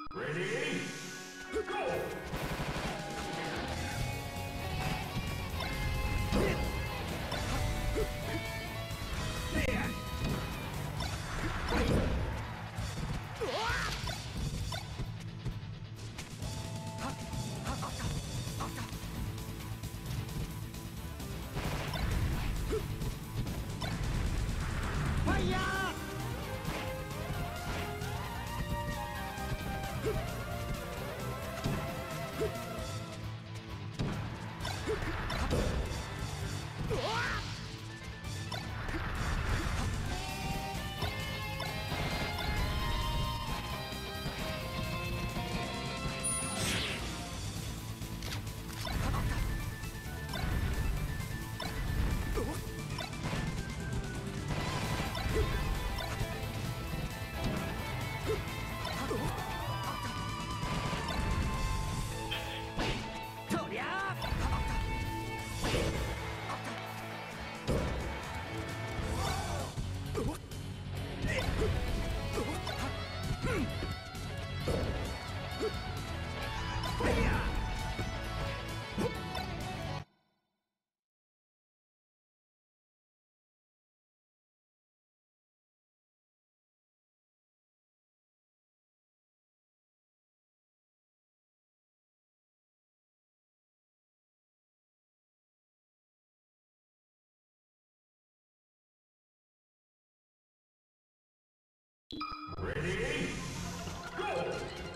Ready? Go! Ready? Go!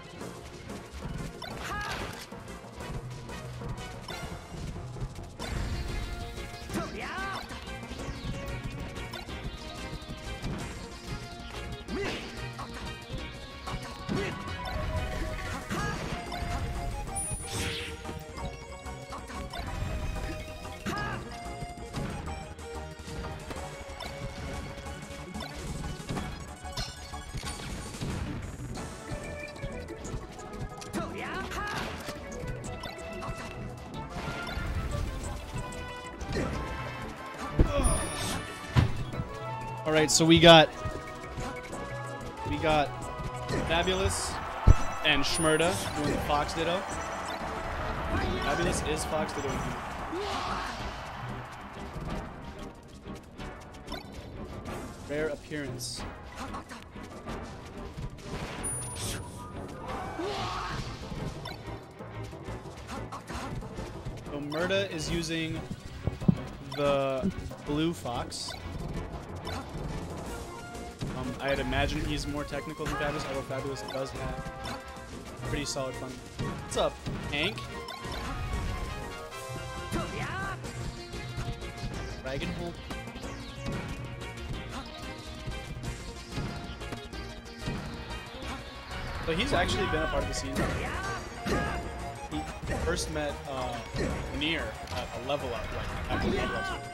All right, so we got Fabulous and Shmurda doing the Fox Ditto. Fabulous is Fox Ditto. Rare appearance. So Murda is using the blue Fox. I'd imagine he's more technical than Fabulous, although Fabulous does have pretty solid fun. What's up, Hank? Dragonhold. So he's actually been a part of the scene. He first met Nier at a level up, like after the level up.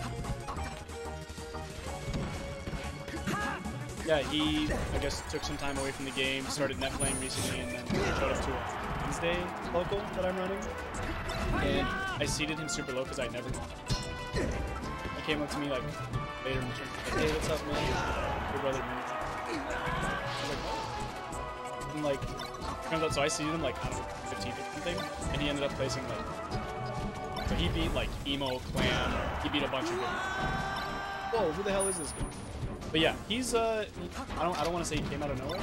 Yeah, he, I guess, took some time away from the game, started net playing recently, and then showed up to a Wednesday local that I'm running. And I seeded him super low because I never. He came up to me like later in the stream, like, "Hey, what's up, man? Your brother." I was like, "Oh." And like, turns out, so I seeded him like, I don't know, 15th or something, and he ended up placing like. So he beat like Emo, Clan, he beat a bunch of good. Whoa, who the hell is this guy? But yeah, he's I don't want to say he came out of nowhere.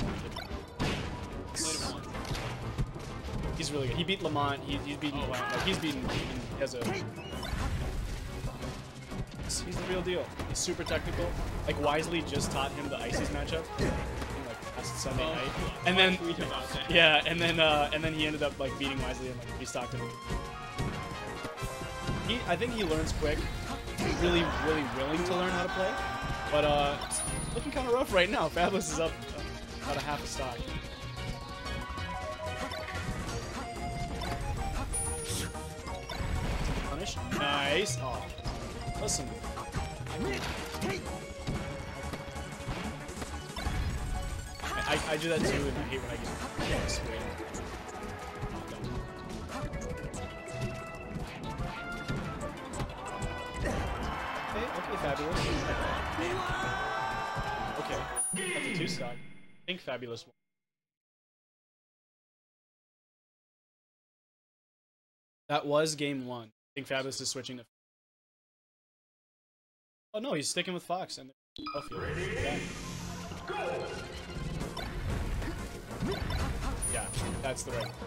He's really good. He beat Lamont. He's beaten like he's beaten. He has a. He's the real deal. He's super technical. Like Wisely just taught him the Ices matchup. Like last Sunday night, and then yeah, and then he ended up like beating Wisely and like restocked him. I think he learns quick. He's really willing to learn how to play. But looking kind of rough right now. Fabulous is up about a half a stock. Punish. Nice. Oh, listen. I do that too, and I hate when I get swayed. Okay, Fabulous. Okay, that's a 2-stock. I think Fabulous won. That was game 1. I think Fabulous is switching to... Oh no, he's sticking with Fox. And yeah. Yeah, that's the right.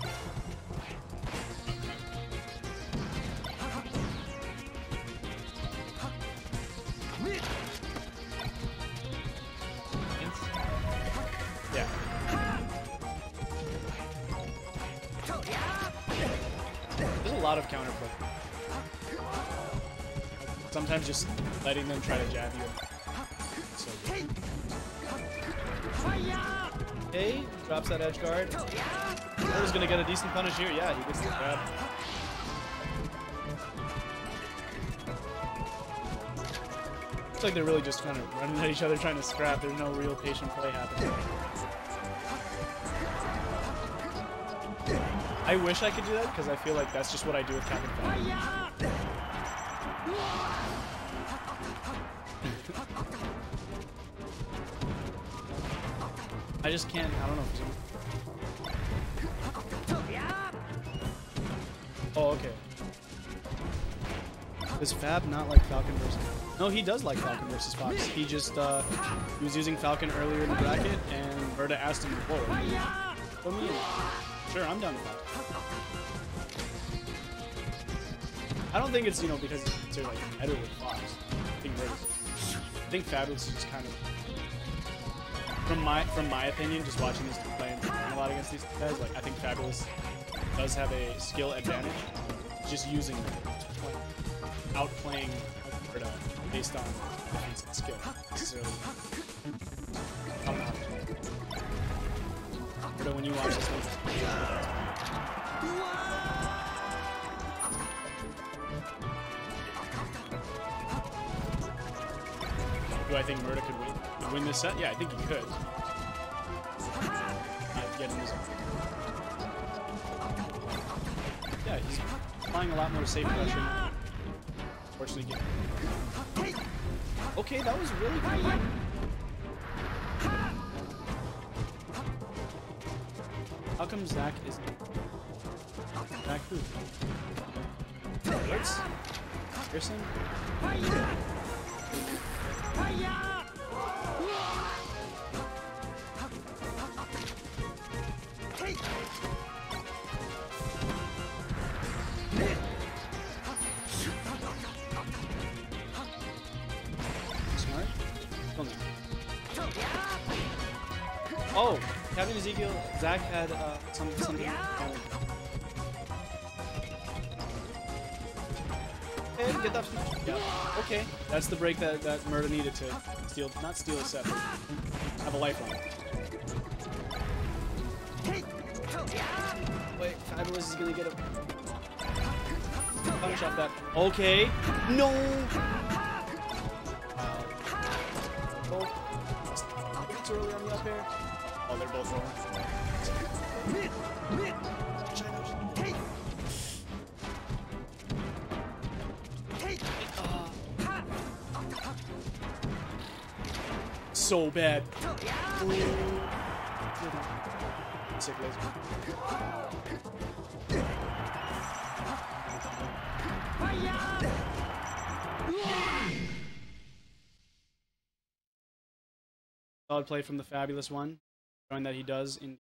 Yeah. There's a lot of counterplay. Sometimes just letting them try to jab you. So good. Okay, drops that edge guard. I was gonna get a decent punish here. Yeah, he gets the grab. Looks like they're really just kind of running at each other trying to scrap. There's no real patient play happening. I wish I could do that because I feel like that's just what I do with Captain Falcon. I just can't, I don't know. Oh, okay. Does Fab not like Falcon versus... No, he does like Falcon versus Fox. He just, he was using Falcon earlier in the bracket, and Verta asked him to pull it. Put me in. Sure, I'm down with that. I don't think it's, you know, because it's considered like better with Fox. I think Fabulous is just kind of... From my opinion, just watching these two play and playing a lot against these guys, like I think Fabulous does have a skill advantage. Just using outplaying Verta based on defense and skill necessarily. I don't know. Verta, when you watch this one. Do I think Murda could win this set? Yeah, I think he could. Get in his... Yeah, he's applying a lot more safe pressure. Fortunately, okay, that was really good. How come Zach isn't... Zach who? What's... Pearson? Smart? Well, no. Oh, Captain Ezekiel, Zach had something. Hey, get that. Yeah. Okay, that's the break that Murda needed to steal, not steal a set, but have a lifeline. Wait, Fabulous is gonna get a punish off that. Okay, no. Both too early on the up air. Oh, they're both rolling. So bad. Sick laser. Solid play from the Fabulous one, showing that he does in